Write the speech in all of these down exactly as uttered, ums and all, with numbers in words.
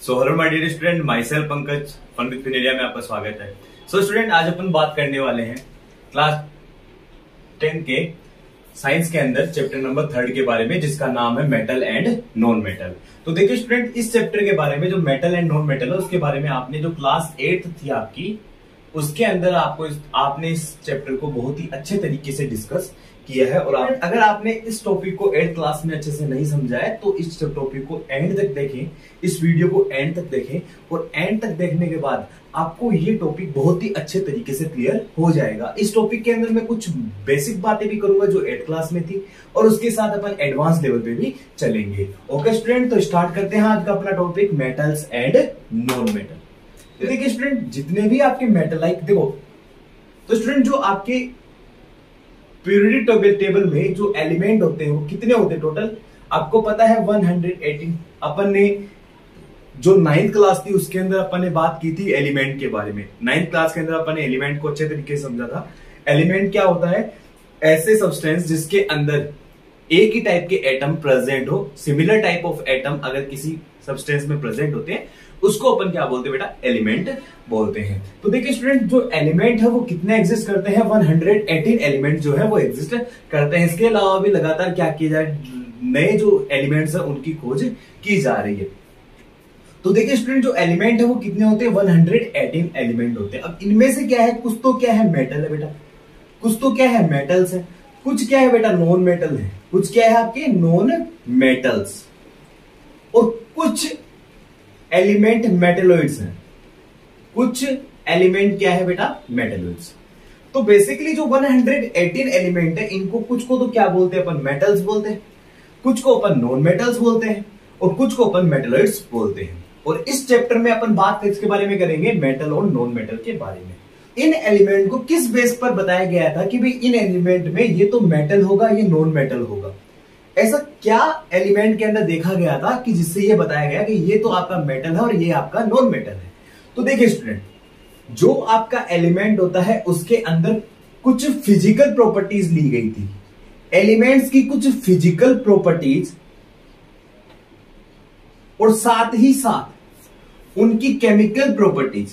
So hello my dear student, my self Pankaj, fun with फिनेरिया में आपका स्वागत है। सो so, स्टूडेंट, आज अपन बात करने वाले हैं क्लास टेन के साइंस के अंदर चैप्टर नंबर थर्ड के बारे में, जिसका नाम है मेटल एंड नॉन मेटल। तो देखिए स्टूडेंट, इस चैप्टर के बारे में जो मेटल एंड नॉन मेटल है उसके बारे में आपने जो क्लास एट थी आपकी, उसके अंदर आपको इस, आपने इस चैप्टर को बहुत ही अच्छे तरीके से डिस्कस किया है। और आप, अगर आपने इस टॉपिक को एट क्लास में अच्छे से नहीं समझा है तो इस टॉपिक को एंड तक देखें, इस वीडियो को एंड तक देखें, और एंड तक देखने के बाद आपको ये टॉपिक बहुत ही अच्छे तरीके से क्लियर हो जाएगा। इस टॉपिक के अंदर मैं कुछ बेसिक बातें भी करूंगा जो एट क्लास में थी, और उसके साथ अपन एडवांस लेवल पे भी चलेंगे। ओके स्टूडेंट, तो स्टार्ट करते हैं आज का अपना topic metals and non metal. तो देखिए स्टूडेंट, जितने भी आपके मेटल लाइक देखो, तो स्टूडेंट जो आपके पीरियोडिक टेबल में जो एलिमेंट होते हैं वो कितने होते हैं टोटल, आपको पता है वन हंड्रेड एटीन। अपन ने जो नाइन्थ क्लास थी उसके अंदर अपन ने बात की थी एलिमेंट के बारे में। नाइन्थ क्लास के अंदर अपन ने एलिमेंट को अच्छे तरीके से समझा था। एलिमेंट क्या होता है? ऐसे सब्सटेंस जिसके अंदर एक ही टाइप के एटम प्रेजेंट हो, सिमिलर टाइप ऑफ एटम अगर किसी सब्सटेंस में प्रेजेंट होते हैं उसको अपन क्या बोलते हैं बेटा? एलिमेंट बोलते हैं। तो देखिए स्टूडेंट, जो एलिमेंट है वो कितने एग्जिस्ट करते हैं? वन हंड्रेड एटीन एलिमेंट जो है वो एग्जिस्ट करते हैं। इसके अलावा भी लगातार क्या किया जाए, नए जो एलिमेंट्स है उनकी खोज की जा रही है। तो देखिए स्टूडेंट, जो एलिमेंट है वो कितने होते हैं? वन हंड्रेड एटीन एलिमेंट होते हैं। अब इनमें से क्या है, कुछ तो क्या है मेटल है बेटा, कुछ तो क्या है मेटल्स है, कुछ क्या है बेटा नॉन मेटल है, कुछ क्या है आपके नॉन मेटल्स, और कुछ एलिमेंट मेटेलॉइड्स हैं, कुछ एलिमेंट क्या है बेटा? मेटेलॉइड्स। तो बेसिकली जो वन हंड्रेड एटीन एलिमेंट है इनको कुछ को तो क्या बोलते हैं अपन? मेटल्स बोलते हैं, कुछ को अपन नॉन मेटल्स बोलते हैं, और कुछ को अपन मेटेलॉइड्स बोलते हैं। और इस चैप्टर में अपन बात किसके बारे में करेंगे? मेटल और नॉन मेटल के बारे में। इन एलिमेंट को किस बेस पर बताया गया था कि भाई इन एलिमेंट में ये तो मेटल होगा, ये नॉन मेटल होगा? ऐसा क्या एलिमेंट के अंदर देखा गया था कि जिससे ये बताया गया कि ये तो आपका मेटल है और ये आपका नॉन मेटल है? तो देखिए स्टूडेंट, जो आपका एलिमेंट होता है उसके अंदर कुछ फिजिकल प्रॉपर्टीज ली गई थी। एलिमेंट्स की कुछ फिजिकल प्रॉपर्टीज और साथ ही साथ उनकी केमिकल प्रॉपर्टीज,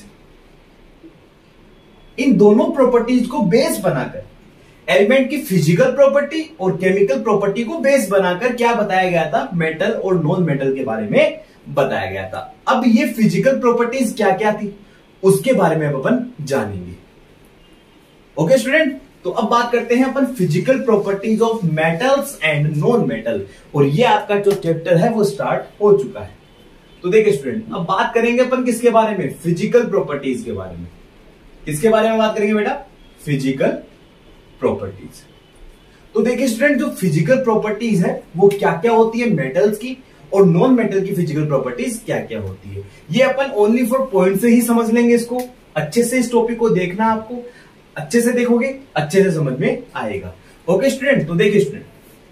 इन दोनों प्रॉपर्टीज को बेस बनाकर, एलिमेंट की फिजिकल प्रॉपर्टी और केमिकल प्रॉपर्टी को बेस बनाकर क्या बताया गया था? मेटल और नॉन मेटल के बारे में बताया गया था। अब ये फिजिकल प्रॉपर्टीज क्या क्या थी उसके बारे में अब अपन जानेंगे। ओके स्टूडेंट, तो अब बात करते हैं अपन physical properties of metals and non metal, और ये आपका जो चैप्टर है वो स्टार्ट हो चुका है। तो देखिए स्टूडेंट, अब बात करेंगे अपन किसके बारे में? फिजिकल प्रॉपर्टीज के बारे में। किसके बारे में बात करेंगे बेटा? Physical properties. तो देखिए स्टूडेंट, जो फिजिकल प्रॉपर्टीज है वो क्या क्या होती है मेटल्स की, और नॉन मेटल की फिजिकल प्रॉपर्टीज क्या क्या होती है, ये अपन ओनली फॉर पॉइंट से ही समझ लेंगे। इसको अच्छे से, इस टॉपिक को देखना, आपको अच्छे से देखोगे अच्छे से समझ में आएगा। ओके स्टूडेंट, तो देखिए स्टूडेंट,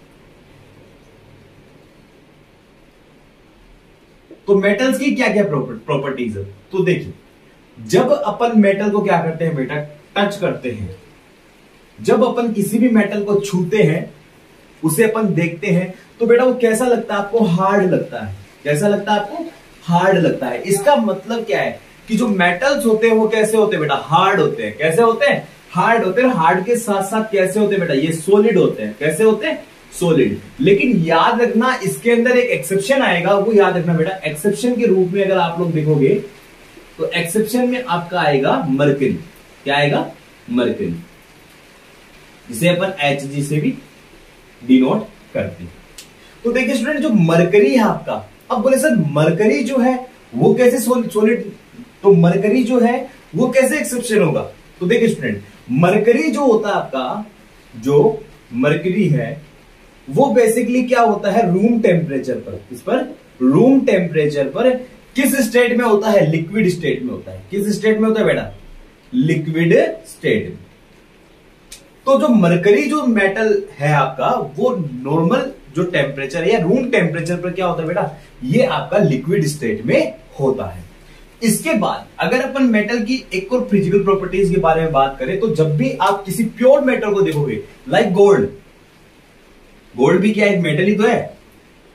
तो मेटल्स की क्या क्या प्रॉपर्टीज है? तो देखिए, जब अपन मेटल को क्या करते हैं बेटा? टच करते हैं। जब अपन किसी भी मेटल को छूते हैं, उसे अपन देखते हैं, तो बेटा वो कैसा लगता है आपको? हार्ड लगता है। कैसा लगता है आपको? हार्ड लगता है। इसका मतलब क्या है कि जो मेटल्स होते हैं वो कैसे होते हैं बेटा? हार्ड होते हैं। कैसे होते हैं? हार्ड होते हैं। हार्ड के साथ साथ कैसे होते हैं बेटा? ये सॉलिड होते हैं। कैसे होते हैं? सॉलिड। लेकिन याद रखना, इसके अंदर एक एक्सेप्शन आएगा, वो याद रखना बेटा। एक्सेप्शन के रूप में अगर आप लोग देखोगे तो एक्सेप्शन में आपका आएगा मरकरी। क्या आएगा? मरकरी, जिसे अपन एच जी से भी डिनोट करते हैं। तो देखिए स्टूडेंट, जो मरकरी है आपका, अब बोले सर मरकरी जो है वो कैसे सॉलिड, तो मरकरी जो है वो कैसे एक्सेप्शन होगा? तो देखिए स्टूडेंट, मरकरी जो होता है आपका, जो मरकरी है वो बेसिकली क्या होता है? रूम टेम्परेचर पर, इस पर रूम टेम्परेचर पर किस स्टेट में होता है? लिक्विड स्टेट में होता है। किस स्टेट में होता है बेटा? लिक्विड स्टेट में। तो जो मरकरी जो मेटल है आपका, वो नॉर्मल जो टेम्परेचर है या रूम टेम्परेचर पर क्या होता है बेटा? ये आपका लिक्विड स्टेट में होता है। इसके बाद अगर अपन मेटल की एक और फिजिकल प्रॉपर्टीज के बारे में बात करें, तो जब भी आप किसी प्योर मेटल को देखोगे, लाइक गोल्ड, गोल्ड भी क्या एक मेटल ही तो है,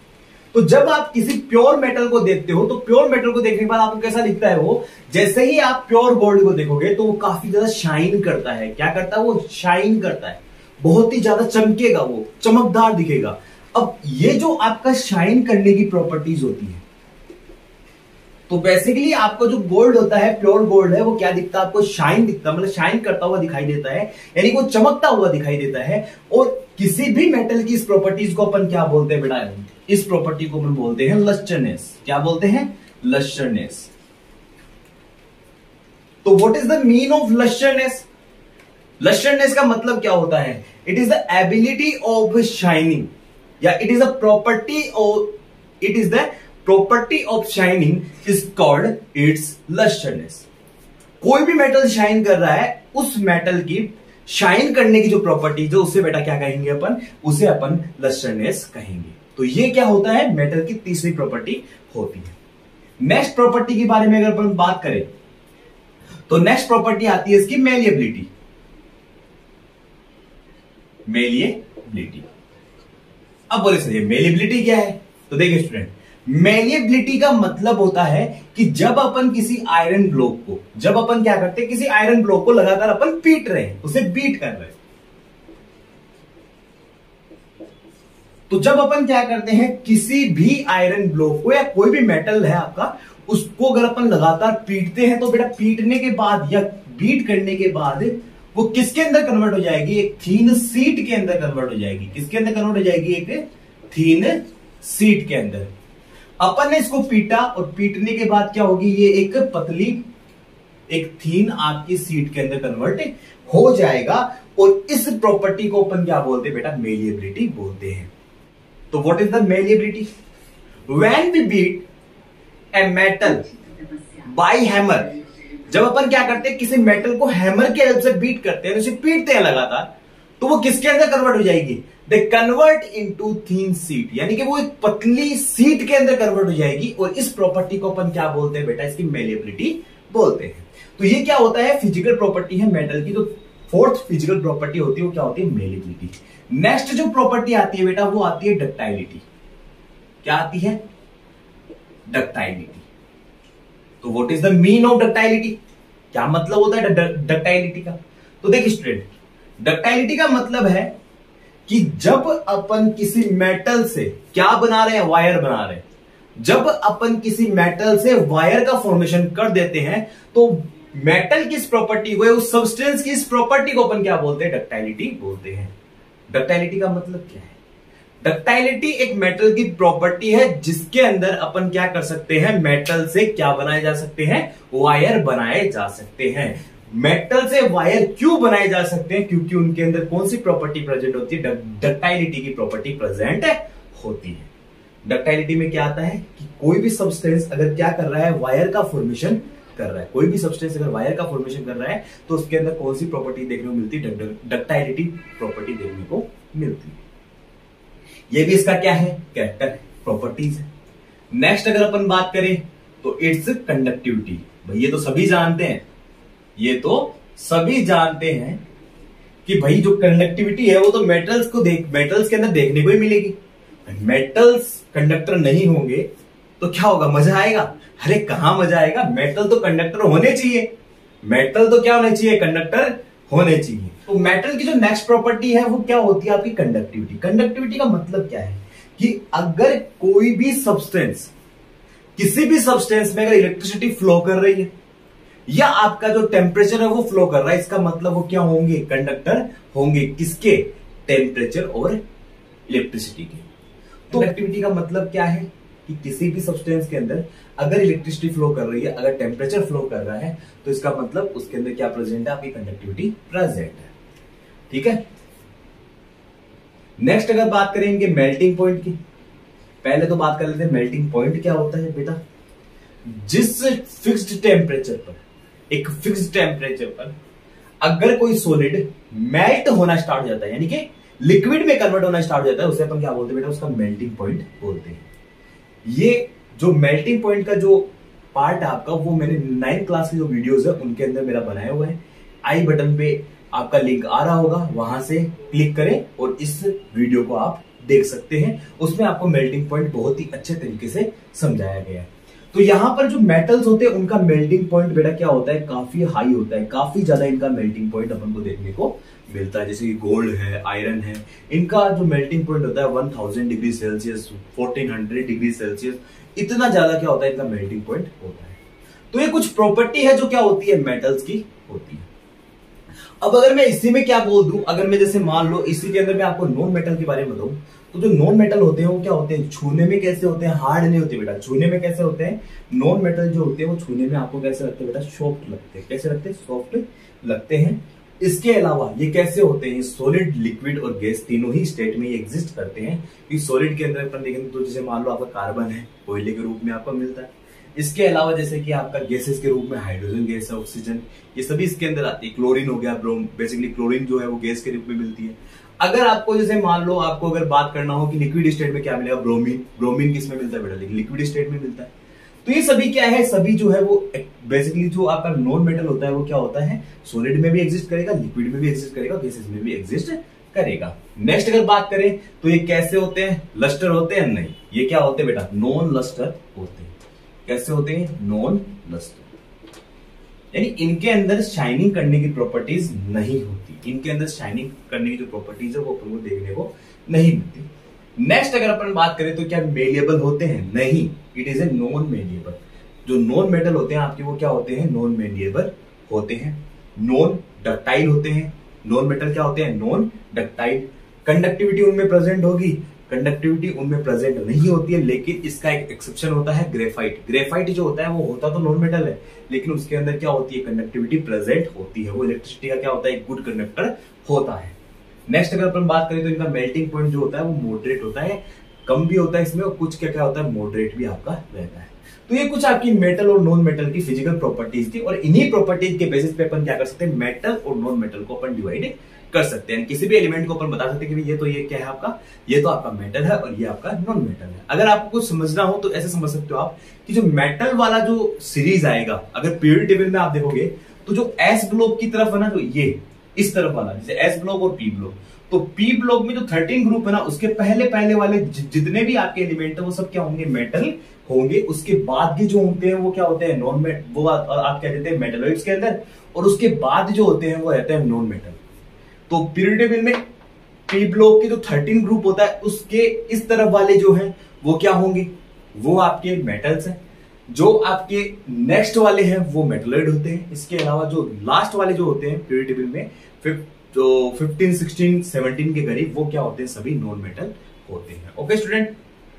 तो जब आप किसी प्योर मेटल को देखते हो, तो प्योर मेटल को देखने के बाद आपको कैसा दिखता है वो, जैसे ही आप प्योर गोल्ड को देखोगे तो वो काफी ज्यादा शाइन करता है। क्या करता है वो? शाइन करता है, बहुत ही ज्यादा चमकेगा, वो चमकदार दिखेगा। अब ये जो आपका शाइन करने की प्रॉपर्टीज होती है, तो बेसिकली आपको जो गोल्ड होता है, प्योर गोल्ड है, वो क्या दिखता है आपको? शाइन दिखता है, मतलब शाइन करता हुआ दिखाई देता है, यानी वो चमकता हुआ दिखाई देता है। और किसी भी मेटल की इस प्रॉपर्टीज को अपन क्या बोलते हैं बेटा? इस प्रॉपर्टी को अपन बोलते हैं लस्टरनेस। क्या बोलते हैं? लस्टरनेस। तो what is the mean of lustreness? Lustreness का मतलब क्या होता है? It is the ability of shining, या it is a property of, it is the property of shining is called it's lustreness. कोई भी मेटल शाइन कर रहा है, उस मेटल की शाइन करने की जो प्रॉपर्टी, जो उससे बेटा क्या कहेंगे अपन? उसे अपन लस्टरनेस कहेंगे। तो ये क्या होता है? मेटल की तीसरी प्रॉपर्टी होती है। नेक्स्ट प्रॉपर्टी के बारे में अगर अपन बात करें, तो नेक्स्ट प्रॉपर्टी आती है इसकी मेलिएबिलिटी। मेलिएबिलिटी। अब बोले सर ये मेलिएबिलिटी क्या है? तो देखिए स्टूडेंट, मेलिएबिलिटी का मतलब होता है कि जब अपन किसी आयरन ब्लॉक को, जब अपन क्या करते हैं, किसी आयरन ब्लॉक को लगातार अपन पीट रहे हैं, उसे बीट कर रहे हैं, तो जब अपन क्या करते हैं, किसी भी आयरन ब्लॉक को या कोई भी मेटल है आपका, उसको अगर अपन लगातार पीटते हैं, तो बेटा पीटने के बाद या बीट करने के बाद वो किसके अंदर कन्वर्ट हो जाएगी? एक थीन सीट के अंदर कन्वर्ट हो जाएगी। किसके अंदर कन्वर्ट हो जाएगी? एक थीन सीट के अंदर। अपन ने इसको पीटा, और पीटने के बाद क्या होगी? ये एक पतली, एक थीन आपकी सीट के अंदर कन्वर्ट हो जाएगा। और इस प्रॉपर्टी को अपन क्या बोलते हैं बेटा? मेलिएबिलिटी बोलते हैं। तो what is the malleability? When we beat a metal by hammer, जब अपन क्या करते हैं, किसी मेटल को हैमर के हेल्प से बीट करते हैं, उसे पीटते हैं लगातार, तो वो किसके अंदर कन्वर्ट हो जाएगी? They convert into thin sheet, यानी कि वो एक पतली सीट के अंदर कन्वर्ट हो जाएगी। और इस प्रॉपर्टी को अपन क्या बोलते हैं बेटा? इसकी मेलिएबिलिटी बोलते हैं। तो ये क्या होता है? फिजिकल प्रॉपर्टी है मेटल की। तो फोर्थ फिजिकल प्रॉपर्टी होती है वो क्या होती है? मेलिएबिलिटी। नेक्स्ट जो प्रॉपर्टी आती है बेटा, वो आती है डक्टाइलिटी। क्या आती है? डक्टाइलिटी। तो what is the mean of ductility? क्या मतलब होता है डक्टाइलिटी का? तो देखिए स्टूडेंट, डक्टाइलिटी का मतलब है कि जब अपन किसी मेटल से क्या बना रहे हैं? वायर बना रहे हैं। जब अपन किसी मेटल से वायर का फॉर्मेशन कर देते हैं, तो मेटल की इस प्रॉपर्टी को, उस सब्सटेंस की इस प्रॉपर्टी को अपन क्या बोलते हैं? डक्टाइलिटी बोलते हैं। डक्टाइलिटी का मतलब क्या है? डक्टाइलिटी एक मेटल की प्रॉपर्टी है जिसके अंदर अपन क्या कर सकते हैं? मेटल से क्या बनाए जा सकते हैं? वायर बनाए जा सकते हैं। मेटल से वायर क्यों बनाए जा सकते हैं? क्योंकि उनके अंदर कौन सी प्रॉपर्टी प्रेजेंट होती है? डक्टाइलिटी की प्रॉपर्टी प्रेजेंट होती है। डक्टाइलिटी में क्या आता है कि कोई भी सब्सटेंस अगर क्या कर रहा है? वायर का फॉर्मेशन कर रहा है। कोई भी सब्सटेंस अगर वायर का फॉर्मेशन कर रहा है, तो उसके अंदर कौन सी प्रॉपर्टी देखने को मिलती है? डक्टाइलिटी प्रॉपर्टी देखने को मिलती है। ये भी इसका क्या है? कैरेक्टर प्रॉपर्टीज है। नेक्स्ट अगर अपन बात करें, तो इट्स कंडक्टिविटी। भाई ये तो सभी जानते हैं, ये तो सभी जानते हैं कि भाई जो कंडक्टिविटी है वो तो मेटल्स को देख मेटल्स के अंदर देखने को ही मिलेगी। मेटल्स कंडक्टर नहीं होंगे तो क्या होगा? मजा आएगा? अरे कहां मजा आएगा? मेटल तो कंडक्टर होने चाहिए। मेटल तो क्या होने चाहिए? कंडक्टर होने चाहिए। तो मेटल की जो नेक्स्ट प्रॉपर्टी है वो क्या होती है? आपकी कंडक्टिविटी। कंडक्टिविटी का मतलब क्या है? कि अगर कोई भी सब्सटेंस, किसी भी सब्सटेंस में अगर इलेक्ट्रिसिटी फ्लो कर रही है, या आपका जो टेम्परेचर है वो फ्लो कर रहा है, इसका मतलब वो क्या होंगे? कंडक्टर होंगे। किसके? टेम्परेचर और इलेक्ट्रिसिटी के। तो कंडक्टिविटी का मतलब क्या है? कि किसी भी सब्सटेंस के अंदर अगर इलेक्ट्रिसिटी फ्लो कर रही है, अगर टेम्परेचर फ्लो कर रहा है, तो इसका मतलब उसके अंदर क्या प्रेजेंट है? आपकी कंडक्टिविटी प्रेजेंट है। ठीक है। नेक्स्ट अगर बात करेंगे मेल्टिंग पॉइंट की, पहले तो बात कर लेते हैं मेल्टिंग पॉइंट क्या होता है बेटा? जिस फिक्स्ड टेम्परेचर पर, एक फिक्स्ड टेम्परेचर पर अगर कोई सॉलिड मेल्ट होना स्टार्ट हो जाता है, यानी कि लिक्विड में कन्वर्ट होना स्टार्ट हो जाता है, उसे अपन क्या बोलते हैं बेटा? उसका मेल्टिंग पॉइंट बोलते हैं। ये जो मेल्टिंग पॉइंट का जो पार्ट है आपका, वो मैंने नाइन्थ क्लास की जो वीडियोस है उनके अंदर मेरा बनाया हुआ है। आई बटन पे आपका लिंक आ रहा होगा, वहां से क्लिक करें और इस वीडियो को आप देख सकते हैं, उसमें आपको मेल्टिंग पॉइंट बहुत ही अच्छे तरीके से समझाया गया है। तो यहाँ पर जो मेटल्स होते हैं उनका मेल्टिंग पॉइंट बेटा क्या होता है, काफी हाई होता है, काफी ज्यादा इनका मेल्टिंग पॉइंट अपन को देखने को मिलता है। जैसे कि गोल्ड है, आयरन है, इनका जो मेल्टिंग पॉइंट होता है one thousand degree Celsius, fourteen hundred degree Celsius, इतना ज्यादा क्या होता है इनका मेल्टिंग पॉइंट होता है। तो ये कुछ प्रॉपर्टी है जो क्या होती है, मेटल्स की होती है। अब अगर मैं इसी में क्या बोल दूं, अगर मैं जैसे मान लो इसी के अंदर मैं आपको नॉन मेटल के बारे में बताऊं, तो जो नॉन मेटल होते हैं वो क्या होते हैं, छूने में कैसे होते हैं, हार्ड नहीं होते बेटा, छूने में कैसे होते हैं, नॉन मेटल जो होते हैं वो छूने में आपको कैसे लगते हैं बेटा, सॉफ्ट लगते हैं। कैसे लगते हैं, सॉफ्ट लगते हैं। इसके अलावा ये कैसे होते हैं, सॉलिड, लिक्विड और गैस तीनों ही स्टेट में ये एग्जिस्ट करते हैं। इस सॉलिड के अंदर अपन देखेंगे तो जैसे मान लो आपका कार्बन है, कोयले के रूप में आपको मिलता है। इसके अलावा जैसे कि आपका गैसेस के रूप में हाइड्रोजन गैस है, ऑक्सीजन, ये सभी इसके अंदर आती है। क्लोरीन हो गया, ब्रोम, बेसिकली क्लोरीन जो है वो गैस के रूप में मिलती है। अगर आपको जैसे मान लो आपको अगर बात करना हो कि लिक्विड स्टेट में क्या मिलेगा, ब्रोमीन, ब्रोमीन किस में मिलता है बेटा, लेकिन लिक्विड स्टेट में मिलता है। तो ये सभी क्या है, सभी जो है वो बेसिकली जो आपका नॉन मेटल होता है वो क्या होता है, सॉलिड में भी एग्जिस्ट करेगा, लिक्विड में भी एग्जिस्ट करेगा, गैसेस में भी एग्जिस्ट करेगा। नेक्स्ट अगर बात करें तो ये कैसे होते हैं, लस्टर होते हैं, नहीं, ये क्या होते हैं बेटा, नॉन लस्टर होते हैं। कैसे होते हैं, नॉन लस्टर, यानी इनके अंदर शाइनिंग करने की प्रॉपर्टीज नहीं होती, इनके अंदर शाइनिंग करने की जो प्रॉपर्टीज है वो अपन को देखने को नहीं मिलती। नेक्स्ट अगर अपन बात करें तो क्या मेलिएबल होते हैं, नहीं, it is a non malleable. जो नॉन मेटल होते हैं आपके वो क्या होते हैं, नॉन मेलिएबल होते हैं। नॉन डक्टाइल होते हैं, नॉन मेटल क्या होते हैं, नॉन डक्टाइल। कंडक्टिविटी उनमें प्रेजेंट होगी, कंडक्टिविटी उनमें प्रेजेंट नहीं होती है, लेकिन इसका एक एक्सेप्शन होता है, ग्रेफाइट। ग्रेफाइट जो होता है वो होता तो नॉन मेटल है, लेकिन उसके अंदर क्या होती है, कंडक्टिविटी प्रेजेंट होती है, वो इलेक्ट्रिसिटी का क्या होता है, एक गुड कंडक्टर होता है। नेक्स्ट अगर अपन बात करें तो इनका मेल्टिंग पॉइंट जो होता है वो मॉडरेट होता है, कम भी होता है इसमें, और कुछ क्या क्या होता है, मॉडरेट भी आपका रहता है। तो ये कुछ आपकी मेटल और नॉन मेटल की फिजिकल प्रॉपर्टीज थी, और इन्हीं प्रॉपर्टीज के बेसिस पे अपन क्या कर सकते हैं, मेटल और नॉन मेटल को अपन डिवाइड कर सकते हैं। किसी भी एलिमेंट को अपन बता सकते हैं कि ये तो ये क्या है आपका, ये तो आपका मेटल है और ये आपका नॉन मेटल है। अगर आपको कुछ समझना हो तो ऐसे समझ सकते हो आप कि जो मेटल वाला जो सीरीज आएगा, अगर पीरियोडिक टेबल में आप देखोगे तो जो एस ब्लॉक की तरफ है ना, तो ये इस तरफ वाला, जैसे एस ब्लॉक और पी ब्लॉक, तो पी ब्लॉक में जो थर्टीन ग्रुप है ना, उसके पहले पहले वाले जितने भी आपके एलिमेंट है वो सब क्या होंगे, मेटल होंगे। उसके बाद के जो होते हैं वो क्या होते हैं, नॉन मेटल, वो आप क्या कहते हैं, मेटलॉइड्स के अंदर, और उसके बाद जो होते हैं वो रहते हैं नॉन मेटल। तो पीरियोडिक टेबल में पी ब्लॉक के जो थर्टीन ग्रुप होता है उसके इस तरफ वाले जो हैं वो क्या होंगे, वो आपके मेटल्स हैं। जो आपके नेक्स्ट वाले हैं वो मेटलॉइड होते हैं। इसके अलावा जो लास्ट वाले जो होते हैं पीरियोडिक टेबल में जो फिफ्टीन, सिक्सटीन, सेवनटीन के करीब, वो क्या होते हैं, सभी नॉन मेटल होते हैं। ओके स्टूडेंट,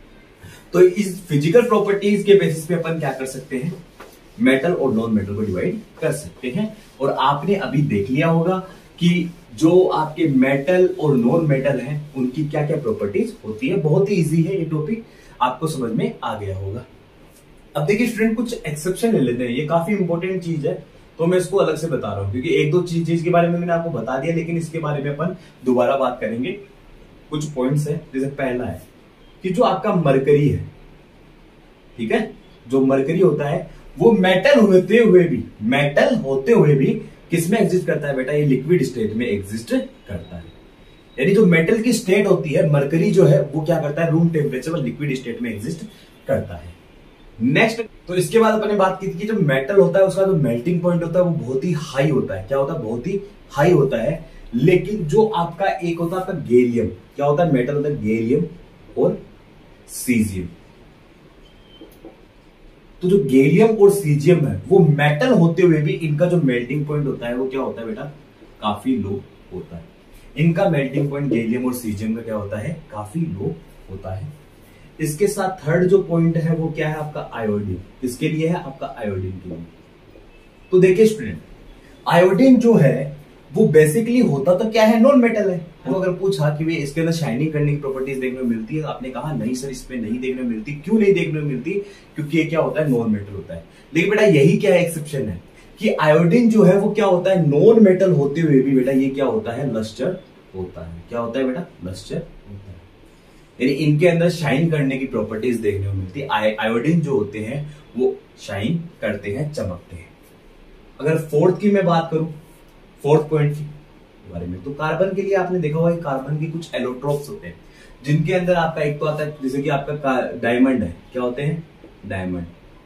तो इस फिजिकल प्रॉपर्टीज के बेसिस पे अपन क्या कर सकते हैं, मेटल और नॉन मेटल को डिवाइड कर सकते हैं। और आपने अभी देख लिया होगा कि जो आपके मेटल और नॉन मेटल हैं उनकी क्या क्या प्रॉपर्टीज होती है। बहुत ही इजी है ये टॉपिक, आपको समझ में आ गया होगा। अब देखिए स्टूडेंट, कुछ एक्सेप्शन ले लेते हैं, ये काफी इंपॉर्टेंट चीज है तो मैं इसको अलग से बता रहा हूं, क्योंकि एक दो चीज चीज के बारे में मैंने आपको बता दिया, लेकिन इसके बारे में अपन दोबारा बात करेंगे। कुछ पॉइंट्स है, जैसे पहला है कि जो आपका मरकरी है, ठीक है, जो मरकरी होता है वो मेटल होते हुए भी, मेटल होते हुए भी किस में एग्जिस्ट करता है बेटा, ये लिक्विड स्टेट में एग्जिस्ट करता है। यानी जो मेटल की स्टेट होती है, मरकरी जो है वो क्या करता है, रूम टेम्परेचर पर लिक्विड स्टेट में एग्जिस्ट करता है। नेक्स्ट, तो इसके बाद अपने बात की थी कि जो मेटल होता है उसका जो मेल्टिंग पॉइंट होता है वो बहुत ही हाई होता है। क्या होता है, बहुत ही हाई होता है। लेकिन जो आपका एक होता है आपका गैलियम, क्या होता है, मेटल होता है गैलियम और सीजियम। तो जो गैलियम और सीजियम है वो मेटल होते हुए भी इनका जो मेल्टिंग पॉइंट होता है वो क्या होता है बेटा, काफी लो होता है। इनका मेल्टिंग पॉइंट गैलियम और सीजियम का क्या होता है, काफी लो होता है। इसके साथ थर्ड जो पॉइंट है वो क्या है आपका, आयोडीन। इसके लिए है आपका आयोडीन के लिए। तो देखिए स्टूडेंट, आयोडीन जो है वो बेसिकली होता तो क्या है, नॉन मेटल है। तो अगर पूछा कि वे इसके अंदर शाइनिंग करने की प्रॉपर्टीज देखने को मिलती है, तो आपने कहा नहीं सर, इसमें नहीं देखने को मिलती। क्यों नहीं देखने को मिलती, क्योंकि ये क्या होता है, नॉन मेटल होता है। लेकिन बेटा यही क्या है, एक्सेप्शन है कि आयोडीन जो है वो क्या होता है, नॉन मेटल होते हुए भी बेटा ये क्या होता है, लस्टर होता है। क्या होता है बेटा, लस्टर होता है। यानी इनके अंदर शाइन करने की प्रॉपर्टीज देखने को मिलती है। आयोडीन जो होते हैं वो शाइन करते हैं, चमकते हैं। अगर फोर्थ की मैं बात करूं, फोर्थ पॉइंट की, के बारे में। तो कार्बन के लिए आपने देखा होगा कि कार्बन के कुछ एलोट्रोप्स होते हैं, जिनके अंदर आपका एक तो आता है जैसे कि आपका डायमंड है, क्या होते हैं डायमंड।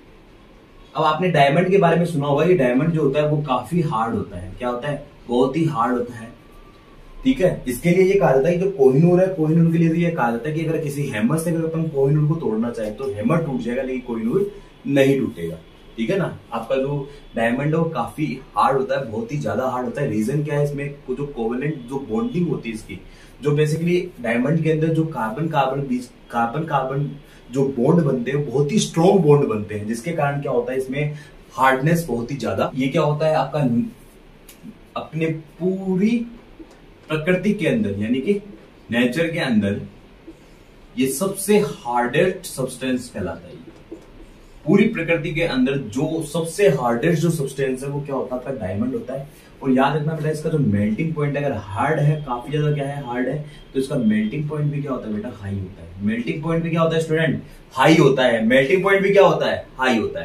अब आपने डायमंड के बारे में सुना होगा कि डायमंड जो होता है वो काफी हार्ड होता है, क्या होता है बहुत ही हार्ड होता है, ठीक है। इसके लिए ये कहा जाता है कि जो कोहिनूर है, कोहिनूर के लिए तो ये कहा जाता है कि अगर किसी हैमर से अगर अपन कोहिनूर को तोड़ना चाहे तो हैमर टूट जाएगा लेकिन कोहिनूर नहीं टूटेगा, ठीक है ना। आपका जो डायमंड है वो काफी हार्ड होता है, बहुत ही ज्यादा हार्ड होता है। रीजन क्या है इसमें, जो कोवेलेंट जो बॉन्डिंग होती है इसकी, जो बेसिकली डायमंड के अंदर जो कार्बन कार्बन बीच कार्बन कार्बन जो बॉन्ड बनते हैं बहुत ही स्ट्रॉन्ग बॉन्ड बनते हैं, जिसके कारण क्या होता है इसमें हार्डनेस बहुत ही ज्यादा। ये क्या होता है आपका अपने पूरी प्रकृति के अंदर यानी कि नेचर के अंदर ये सबसे हार्डेस्ट सब्सटेंस कहलाता है। पूरी प्रकृति के अंदर जो सबसे हार्डेस्ट जो सब्सटेंस है वो क्या होता है डायमंड होता है। और याद रखना बेटा इसका जो मेल्टिंग पॉइंट अगर हार्ड है, काफी ज्यादा क्या है हार्ड है, तो इसका मेल्टिंग पॉइंट भी क्या होता है बेटा हाई होता है। मेल्टिंग पॉइंट भी क्या होता है स्टूडेंट हाई होता है। मेल्टिंग पॉइंट भी क्या होता है हाई होता है।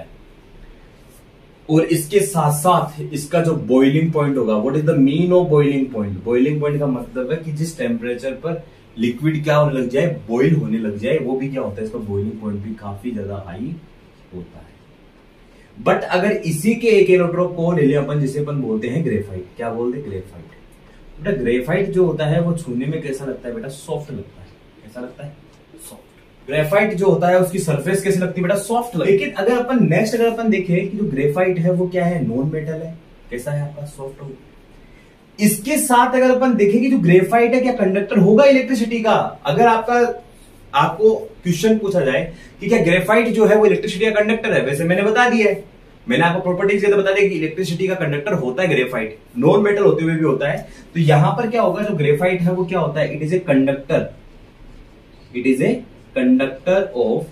और इसके साथ साथ इसका जो बॉइलिंग पॉइंट होगा, what is the mean of boiling point. Boiling point का मतलब है कि जिस टेम्परेचर पर लिक्विड क्या होने लग जाए, बॉइल होने लग जाए, वो भी क्या होता है इसका बॉइलिंग पॉइंट भी काफी ज्यादा हाई होता है। बट अगर इसी के एक एलोट्रोप को ले लिया अपन जिसे अपन बोलते हैं ग्रेफाइट, क्या बोलते हैं ग्रेफाइट। बेटा ग्रेफाइट जो होता है वो छूने में कैसा लगता है बेटा सॉफ्ट लगता है। कैसा लगता है सॉफ्ट। ग्रेफाइट जो होता है उसकी सरफेस कैसी लगती है बेटा सॉफ्ट लगती है। लेकिन अगर अपन नेक्स्ट अगर अपन देखें कि जो ग्रेफाइट है वो क्या है नॉन मेटल है, कैसा है आपका सॉफ्ट होगा। इसके साथ अगर अपन देखें कि जो ग्रेफाइट है क्या कंडक्टर होगा इलेक्ट्रिसिटी का। अगर आपका आपको क्वेश्चन पूछा जाए कि क्या ग्रेफाइट जो है वो इलेक्ट्रिसिटी का कंडक्टर है, वैसे मैंने बता दिया है, मैंने आपको प्रॉपर्टीज से बता दिया कि इलेक्ट्रिसिटी का कंडक्टर होता है ग्रेफाइट, नॉन मेटल होते हुए भी होता है। तो यहां पर क्या होगा जो ग्रेफाइट है वो क्या होता है it is a conductor, it is a conductor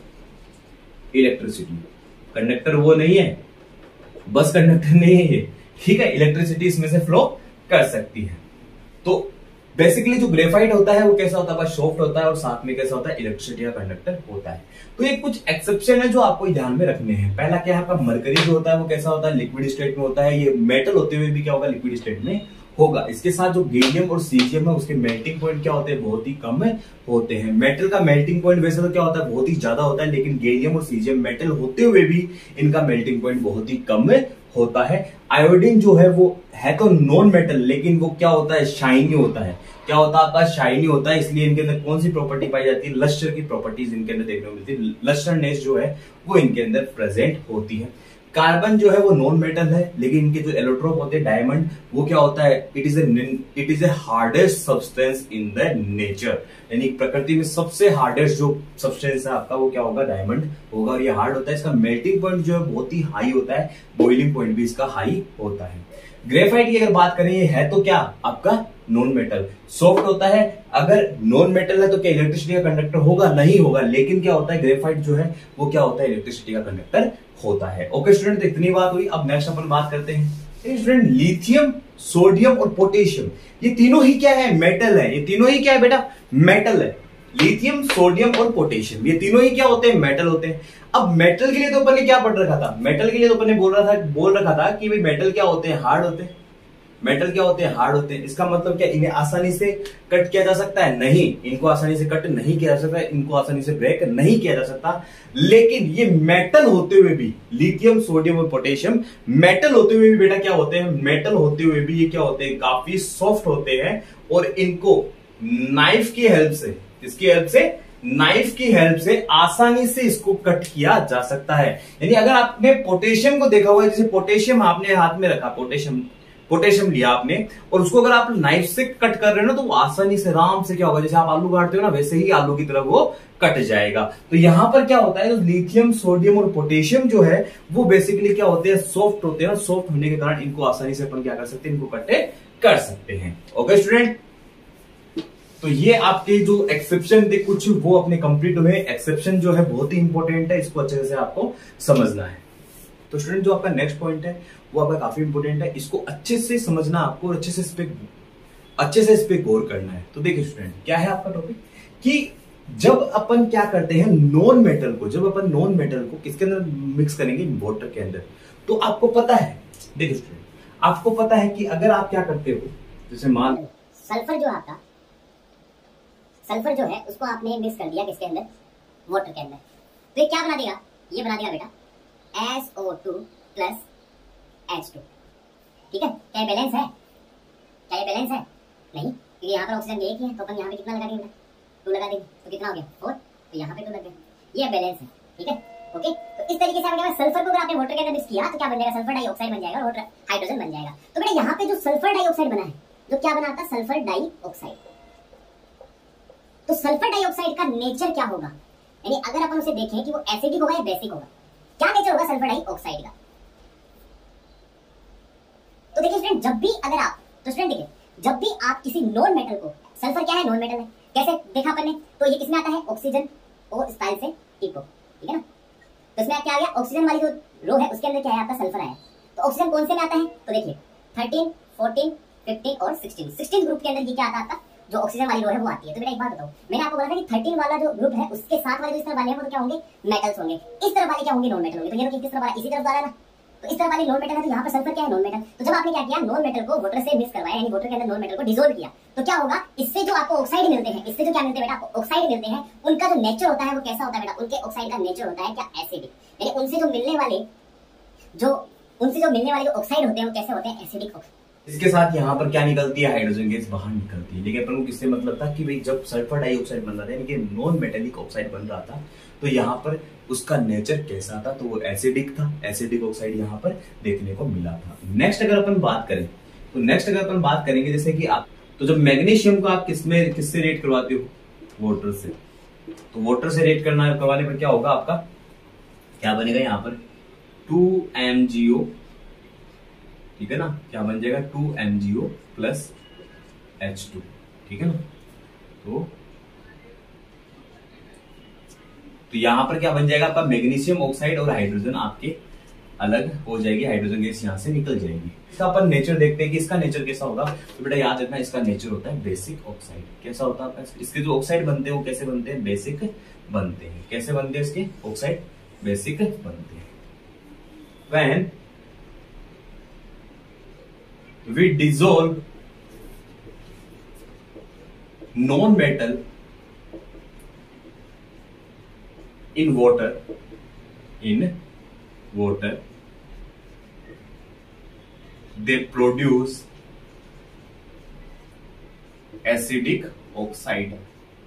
of electricity. Conductor वो नहीं है, बस कंडक्टर नहीं है ये, ठीक है, इलेक्ट्रिसिटी इसमें से फ्लो कर सकती है। तो बेसिकली जो ग्रेफाइट होता है वो कैसा होता है सॉफ्ट होता है और साथ में कैसा होता है इलेक्ट्रिसिटी का कंडक्टर होता है। तो ये कुछ एक्सेप्शन है जो आपको ध्यान में रखने हैं। पहला क्या है आपका मरकरी जो होता है वो कैसा होता है लिक्विड स्टेट में होता है, ये मेटल होते हुए भी क्या होगा लिक्विड स्टेट में होगा। इसके साथ जो गैलियम और सीजियम है उसके मेल्टिंग पॉइंट क्या होते हैं बहुत ही कम होते हैं। मेटल का मेल्टिंग पॉइंट वैसे तो क्या होता है बहुत ही ज्यादा होता है, लेकिन गैलियम और सीजियम मेटल होते हुए भी इनका मेल्टिंग पॉइंट बहुत ही कम होता है। आयोडीन जो है वो है तो नॉन मेटल लेकिन वो क्या होता है शाइनी होता है। क्या होता है आपका शाइनी होता है, इसलिए इनके अंदर कौन सी प्रॉपर्टी पाई जाती है लस्टर की प्रॉपर्टीज इनके अंदर देखने को मिलती है। लस्टरनेस जो है वो इनके अंदर प्रेजेंट होती है। कार्बन जो है वो नॉन मेटल है लेकिन इनके जो एलोट्रोप होते हैं डायमंड वो क्या होता है it is it is a hardest substance in the nature, यानी प्रकृति में सबसे हार्डेस्ट जो सब्सटेंस है आपका वो क्या होगा डायमंड होगा और ये हार्ड होता है। इसका मेल्टिंग पॉइंट जो है बहुत ही हाई होता है, बॉइलिंग पॉइंट भी इसका हाई होता है। ग्रेफाइट की अगर बात करें ये है तो क्या आपका नॉन मेटल, सॉफ्ट होता है। अगर नॉन मेटल है तो क्या इलेक्ट्रिसिटी का कंडक्टर होगा नहीं होगा, लेकिन क्या होता है ग्रेफाइट जो है वो क्या होता है इलेक्ट्रिसिटी का कंडक्टर होता है। ओके स्टूडेंट, तो इतनी बात हुई। अब नेक्स्ट अपन बात करते हैं स्टूडेंट लिथियम, सोडियम और पोटेशियम, ये तीनों ही क्या है मेटल है। ये तीनों ही क्या है बेटा मेटल है। लिथियम, सोडियम और पोटेशियम ये तीनों ही क्या होते हैं मेटल होते हैं। अब मेटल के लिए तो अपन ने क्या पढ़ रखा था, मेटल के लिए तो अपन ने बोल रहा था बोल रखा था कि भाई मेटल क्या होते हैं हार्ड होते हैं। मेटल क्या होते हैं हार्ड होते हैं, इसका मतलब क्या इन्हें आसानी से कट किया जा सकता है नहीं, इनको आसानी से कट नहीं किया जा सकता, इनको आसानी से ब्रेक नहीं किया जा सकता। लेकिन ये मेटल होते हुए भी लिथियम, सोडियम और पोटेशियम मेटल होते हुए भी बेटा क्या होते हैं मेटल होते हुए भी ये क्या होते हैं काफी सॉफ्ट होते हैं और इनको नाइफ की हेल्प से, इसकी हेल्प से नाइफ की हेल्प से आसानी से इसको कट किया जा सकता है। यानी अगर आपने पोटेशियम को देखा हुआ है, जैसे पोटेशियम आपने हाथ में रखा, पोटेशियम पोटेशियम लिया आपने और उसको अगर आप नाइफ से कट कर रहे हो ना तो वो आसानी से आराम से क्या होगा जैसे आप आलू काटते हो ना वैसे ही आलू की तरह वो कट जाएगा। तो यहां पर क्या होता है लिथियम, सोडियम और पोटेशियम जो है वो बेसिकली क्या होते हैं सॉफ्ट होते हैं। सॉफ्ट होने के कारण इनको आसानी से अपन क्या कर सकते हैं इनको कटे कर सकते हैं। ओके स्टूडेंट, तो ये आपके जो एक्सेप्शन थे कुछ वो अपने कंप्लीट हुए। एक्सेप्शन जो है बहुत ही इंपॉर्टेंट है, इसको अच्छे से आपको समझना है। तो स्टूडेंट जो आपका नेक्स्ट पॉइंट है वो आपका काफी इंपॉर्टेंट है, इसको अच्छे से समझना आपको और अच्छे से इस पे अच्छे से इस पे गौर करना है। तो देखिए स्टूडेंट क्या है आपका टॉपिक कि जब अपन क्या करते हैं नॉन मेटल को, जब अपन नॉन मेटल को किसके अंदर मिक्स करेंगे वाटर के अंदर, तो आपको पता है देखिए स्टूडेंट आपको पता है कि अगर आप क्या करते हो जैसे मान सल्फर जो आपका सल्फर जो है उसको आपने मिक्स कर दिया किसके अंदर, वाटर के अंदर, तो ये क्या बना देगा, ये बना देगा बेटा S O two plus H two. ठीक है, क्या ये बैलेंस है, क्या ये बैलेंस है, नहीं, क्योंकि यहाँ पर ऑक्सीजन एक ही है, तो अपन यहाँ पे कितना लगा देंगे, टू लगा देंगे, तो कितना हो गया फोर, तो यहाँ पे टू लग गया, ये बैलेंस है। ठीक है, ओके, तो इस तरीके से आपने सल्फर को अगर आपने वाटर के अंदर मिक्स किया तो क्या बन जाएगा, सल्फर डाइऑक्साइड बन जाएगा और वाटर हाइड्रोजन बन जाएगा। तो बेटा यहाँ पे जो सल्फर डाइऑक्साइड बना है, जो क्या बना था, सल्फर डाइऑक्साइड, तो सल्फर डाइऑक्साइड का नेचर क्या होगा, यानी अगर अपन उसे देखें कि वो एसिडिक होगा या बेसिक होगा, क्या नेचर होगा सल्फर डाइऑक्साइड का। तो देखिए स्टूडेंट, जब भी अगर आप तो स्टूडेंट देखिए जब भी आप किसी नॉन मेटल को, सल्फर क्या है, नॉन मेटल है, कैसे देखा अपन ने, तो ये किसमें आता है, ऑक्सीजन ओ स्टाइल से इको। ठीक है ना, तो इसमें क्या आ गया, ऑक्सीजन वाली जो रो है उसके अंदर क्या है आपका, सल्फर आया। तो ऑक्सीजन कौन से में आता है, तो देखिए थर्टीन, फोर्टीन, फिफ्टीन और सिक्सटीन, सिक्सटीन ग्रुप के अंदर ये क्या आता है, जो ऑक्सीजन वाली रो है वो आती है। तो बेटा एक बात बताओ, मैंने आपको बोला था कि थर्टीन वाला जो ग्रुप है उसके साथ वाले जो इस तरफ वाले हैं वो तो क्या होंगे, मेटल्स होंगे, इस तरफ वाले क्या होंगे, नॉन मेटल होंगे। तो ये तो किस तरफ वाला, इसी तरफ वाला ना, तो इस तरफ वाले नॉन मेटल है, तो यहाँ पर सल्फर क्या है, नॉन मेटल। तो जब आपने क्या किया, नॉन मेटल को वाटर से मिक्स करवाया, यानी वाटर के अंदर नॉन मेटल को डिसॉल्व किया, तो क्या होगा, इससे जो आपको ऑक्साइड मिलते हैं, इससे जो क्या मिलते हैं बेटा, आपको ऑक्साइड मिलते हैं, उनका जो नेचर होता है वो कैसा होता है बेटा, उनके ऑक्साइड का नेचर होता है क्या, एसिडिक, यानी उनसे जो मिलने वाले जो उनसे जो मिलने वाले जो ऑक्साइड होते हैं वो कैसे होते हैं, एसिडिक ऑक्साइड। इसके साथ यहाँ पर क्या निकलती है, हाइड्रोजन गैस बाहर निकलती है। लेकिन अपन को किससे मतलब था कि भाई जब सल्फर डाइऑक्साइड बन रहा था, यानी कि नॉन मेटेलिक ऑक्साइड बन रहा था, तो यहाँ पर उसका नेचर कैसा था, तो वो एसिडिक था, एसिडिक ऑक्साइड यहाँ पर देखने को मिला था। नेक्स्ट अगर अपन बात करें तो नेक्स्ट अगर अपन बात करेंगे जैसे कि आप, तो जब मैग्नीशियम को आप किसमें किससे रेट करवाते हो, वाटर से, तो वाटर से रेट करना करवाने पर क्या होगा आपका, क्या बनेगा यहाँ पर टू एम जी ओ। ठीक है ना, क्या बन जाएगा, two M G O plus H two. ठीक है ना, तो तो यहां पर क्या बन जाएगा आपका, मैग्नीशियम ऑक्साइड और हाइड्रोजन आपके अलग हो जाएगी, हाइड्रोजन गैस यहां से निकल जाएगी। इसका अपन नेचर देखते हैं कि इसका नेचर कैसा होगा। तो बेटा याद रखना, इसका नेचर होता है बेसिक ऑक्साइड। कैसा होता है, इसके जो ऑक्साइड बनते हैं वो कैसे बनते हैं, बेसिक बनते हैं। कैसे बनते हैं इसके ऑक्साइड, बेसिक बनते हैं। When we dissolve non-metal in water, in water, they produce acidic oxide।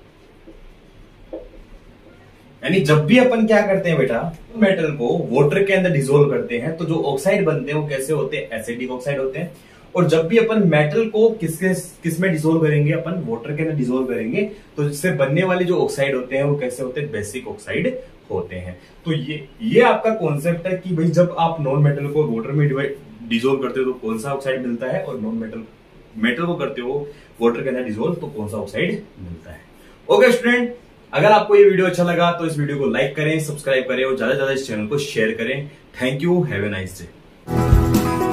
यानी जब भी अपन क्या करते हैं बेटा, मेटल को वाटर के अंदर डिसोल्व करते हैं तो जो ऑक्साइड बनते हैं वो कैसे होते हैं, एसिडिक ऑक्साइड होते हैं। और जब भी अपन मेटल को किसके किस में डिसोल्व करेंगे, अपन वाटर के अंदर डिसोल्व करेंगे, तो जिससे बनने वाले जो ऑक्साइड होते हैं वो कैसे होते हैं, बेसिक ऑक्साइड होते हैं। तो ये ये आपका कॉन्सेप्ट है कि भाई जब आप नॉन मेटल को वाटर में डिसोल्व करते हो तो कौन सा ऑक्साइड मिलता है, और नॉन मेटल मेटल को करते हो वाटर के अंदर डिसोल्व तो कौन सा ऑक्साइड मिलता है। ओके स्टूडेंट, अगर आपको ये वीडियो अच्छा लगा तो इस वीडियो को लाइक करें, सब्सक्राइब करें और ज्यादा से ज्यादा इस चैनल को शेयर करें। Thank you, have a nice day.